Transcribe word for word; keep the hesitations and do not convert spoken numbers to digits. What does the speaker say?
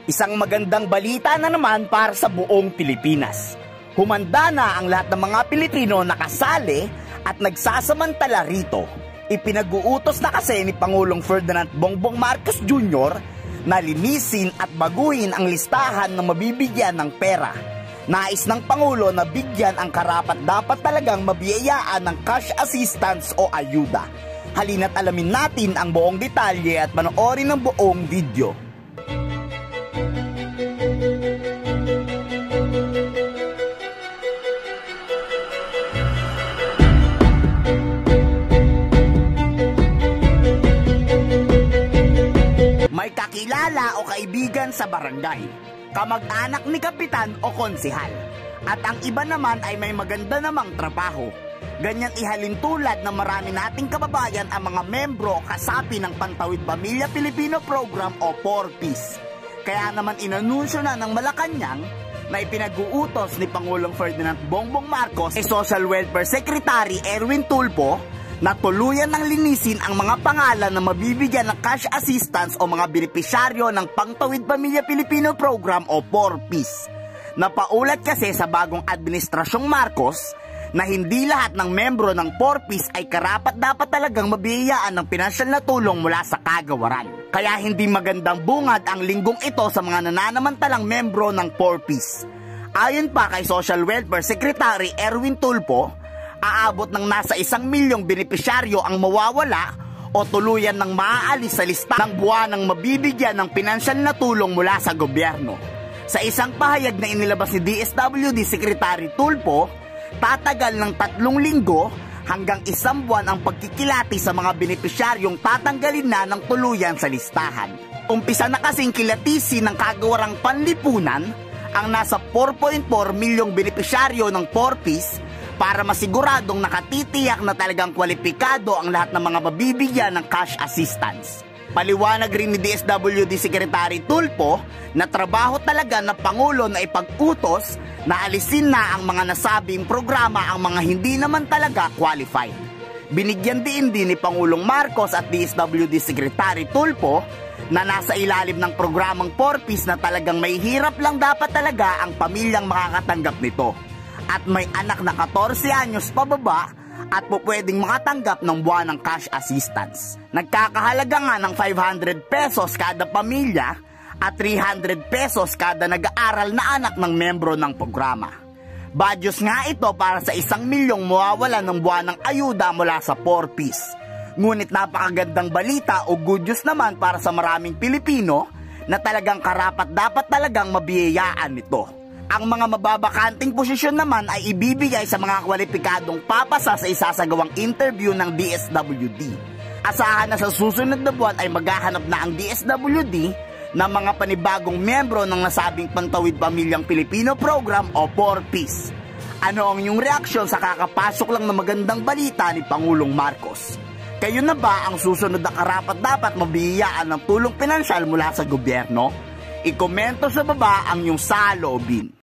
Isang magandang balita na naman para sa buong Pilipinas. Humanda na ang lahat ng mga Pilipino na kasali at nagsasamantala rito. Ipinag-uutos na kasi ni Pangulong Ferdinand Bongbong Marcos Junior na linisin at baguhin ang listahan ng mabibigyan ng pera. Nais ng Pangulo na bigyan ang karapat-dapat talagang mabiyayaan ng cash assistance o ayuda. Halina't alamin natin ang buong detalye at panoorin ang buong video. May kakilala o kaibigan sa barangay, kamag-anak ni kapitan o konsehal, at ang iba naman ay may maganda namang trabaho. Ganyan ihalin tulad na marami nating kababayan ang mga membro o kasapi ng Pantawid Pamilya Pilipino Program o four Ps. Kaya naman inanunsyo na ng Malacanang na ipinag-uutos ni Pangulong Ferdinand Bongbong Marcos ay Social Welfare Secretary Erwin Tulfo na tuluyan ng linisin ang mga pangalan na mabibigyan ng cash assistance o mga benepisyaryo ng Pantawid Pamilya Pilipino Program o four Ps. Napaulat kasi sa bagong administrasyong Marcos na hindi lahat ng membro ng four Ps ay karapat-dapat talagang mabiyayaan ng pinansyal na tulong mula sa kagawaran. Kaya hindi magandang bungad ang linggong ito sa mga nananamantalang membro ng four Ps. Ayon pa kay Social Welfare Secretary Erwin Tulfo, aabot ng nasa isang milyong benepisyaryo ang mawawala o tuluyan ng maaalis sa lista ng buwanang mabibigyan ng pinansyal na tulong mula sa gobyerno. Sa isang pahayag na inilabas ni D S W D Secretary Tulfo, tatagal ng tatlong linggo hanggang isang buwan ang pagkikilati sa mga benepisyaryong tatanggalin na ng tuluyan sa listahan. Umpisa na kasing kilatisin ng kagawarang panlipunan ang nasa four point four milyong benepisyaryo ng four Ps para masiguradong nakatitiyak na talagang kwalipikado ang lahat ng mga mabibigyan ng cash assistance. Paliwanag rin ni D S W D Secretary Tulfo na trabaho talaga ng Pangulo na ipag-utos na alisin na ang mga nasabing programa ang mga hindi naman talaga qualified. Binigyan din din ni Pangulong Marcos at D S W D Secretary Tulfo na nasa ilalim ng programang four Ps na talagang may hirap lang dapat talaga ang pamilyang makakatanggap nito. At may anak na fourteen anyos pababa at po pwedeng makatanggap ng buwan ng cash assistance. Nagkakahalaga nga ng five hundred pesos kada pamilya at three hundred pesos kada nag-aaral na anak ng membro ng programa. Badyos nga ito para sa isang milyong mawawala ng buwan ng ayuda mula sa four Ps. Ngunit napakagandang balita o good news naman para sa maraming Pilipino na talagang karapat dapat talagang mabiyayaan nito. Ang mga mababakanting posisyon naman ay ibibigay sa mga kwalipikadong papasa sa isasagawang interview ng D S W D. Asahan na sa susunod na buwan ay maghahanap na ang D S W D ng mga panibagong miyembro ng nasabing Pantawid Pamilyang Pilipino Program o four Ps. Ano ang inyong reaksyon sa kakapasok lang na magandang balita ni Pangulong Marcos? Kayo na ba ang susunod na karapat-dapat mabiyayaan ng tulong pinansyal mula sa gobyerno? I-komento sa baba ang inyong saloobin.